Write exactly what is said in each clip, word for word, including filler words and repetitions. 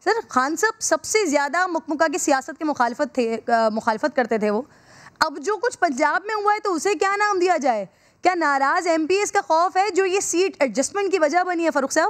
Sir Khan साहब सबसे ज्यादा मुकमुका की सियासत के मुखालफत थे, मुखालफत करते थे वो। अब जो कुछ पंजाब में हुआ है तो उसे क्या नाम दिया जाए? क्या नाराज एमपीएस का खौफ है जो ये सीट एडजस्टमेंट की वजह बनी है फारूक साहब?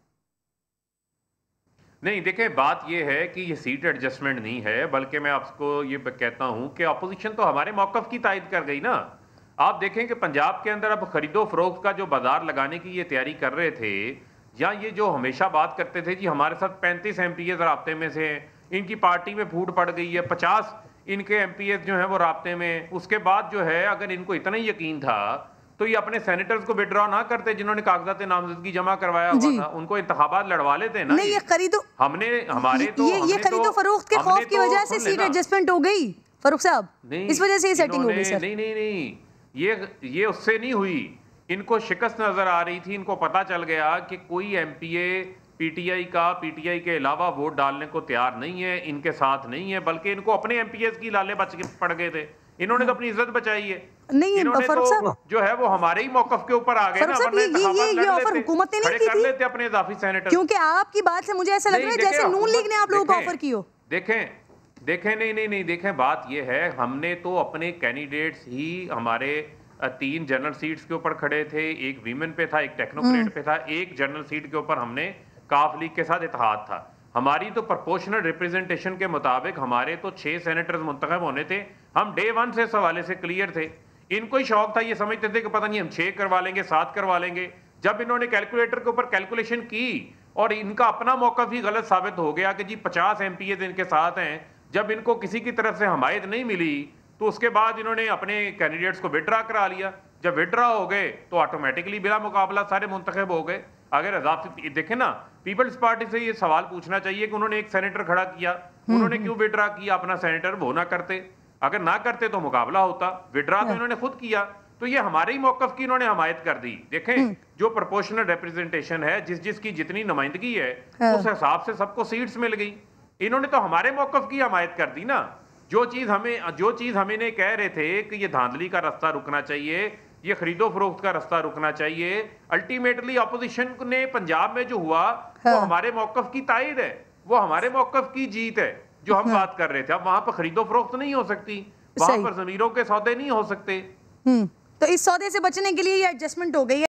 नहीं, देखें बात ये है कि ये सीट एडजस्टमेंट नहीं है, बल्कि मैं आपको ये कहता हूं कि अपोजिशन तो हमारे मौकफ की तायद कर गई ना। आप देखें कि पंजाब के अंदर अब खरीदो फरोख्त का जो बाजार लगाने की ये तैयारी कर रहे थे, या ये जो हमेशा बात करते थे जी हमारे साथ पैंतीस एमपीएस राब्ते में से हैं, इनकी पार्टी में फूट पड़ गई है, पचास इनके एमपीएस जो है वो राब्ते में। उसके बाद जो है अगर इनको इतना ही यकीन था तो ये अपने सेनेटर्स को विड्रॉ ना करते जिन्होंने कागजात नामजदगी जमा करवाया हुआ था, उनको इंतखाबात लड़वा लेते ना। नहीं, ये खरीदो हमने हमारे तो ये, ये खरीदो फरोख्त के खौफ की वजह से सीट एडजस्टमेंट हो गई फारूक साहब, इस वजह से ये सेटिंग हो गई सर। नहीं नहीं नहीं, ये ये उससे नहीं हुई। इनको शिकस्त नजर आ रही थी, इनको पता चल गया कि कोई एमपीए पीटीआई का पीटीआई के अलावा वोट डालने को तैयार नहीं है, इनके साथ नहीं है, बल्कि इनको अपने एमपीएस की लाले बच पड़ गए थे। इन्होंने तो अपनी इज्जत बचाई है। नहीं, इन्होंने तो जो है वो हमारे ही मौकफ के ऊपर आ गए ना, ये ये ये ऑफर हुकूमत ने नहीं की थी लेते अपने इजाफी सेनेटर, क्योंकि आपकी बात से मुझे ऐसा लग रहा है जैसे नून लीग ने आप लोगों को ऑफर की हो। देखें देखें नहीं नहीं नहीं देखें, बात ये है हमने तो अपने कैंडिडेट्स ही हमारे तीन जनरल सीट्स के ऊपर खड़े थे, एक वीमेन पे था, एक टेक्नोक्रेट पे था, एक जनरल सीट के ऊपर हमने काफ लीग के साथ इत्तेहाद था। हमारी तो प्रोपोर्शनल रिप्रेजेंटेशन के मुताबिक हमारे तो छह सेनेटर्स मुंतखब होने थे। हम डे वन से इस हवाले से क्लियर थे। इनको ही शौक था, ये समझते थे कि पता नहीं हम छह करवा लेंगे, सात करवा लेंगे। जब इन्होंने कैलकुलेटर के ऊपर कैलकुलेशन की और इनका अपना मौकफ ही गलत साबित हो गया कि जी पचास एमपीए इनके साथ हैं, जब इनको किसी की तरफ से हमायत नहीं मिली तो उसके बाद इन्होंने अपने कैंडिडेट्स को विड्रा करा लिया। जब विड्रा हो गए तो ऑटोमेटिकली बिला मुकाबला सारे मुंतखब हो गए। अगर अजाफी देखें ना, पीपल्स पार्टी से ये सवाल पूछना चाहिए कि उन्होंने एक सेनेटर खड़ा किया, उन्होंने क्यों विड्रा किया अपना सेनेटर? वो ना करते, अगर ना करते तो मुकाबला होता। विड्रा तो इन्होंने खुद किया, तो ये हमारे ही मौकफ की इन्होंने हमायत कर दी। देखें जो प्रोपोर्शनल रिप्रेजेंटेशन है, जिस जिसकी जितनी नुमाइंदगी है उस हिसाब से सबको सीट्स मिल गई। इन्होंने तो हमारे मौकफ की हमायत कर दी ना। जो चीज हमें जो चीज हमें ने कह रहे थे कि ये धांधली का रास्ता रुकना चाहिए, ये खरीदो फरोख्त का रास्ता रुकना चाहिए, अल्टीमेटली अपोजिशन ने पंजाब में जो हुआ हाँ। वो हमारे मौकफ की तायद है, वो हमारे मौकफ की जीत है जो हम हाँ। बात कर रहे थे। अब वहां पर खरीदो फरोख्त नहीं हो सकती, वहां पर जमीरों के सौदे नहीं हो सकते। तो इस सौदे से बचने के लिए ये एडजस्टमेंट हो गई है।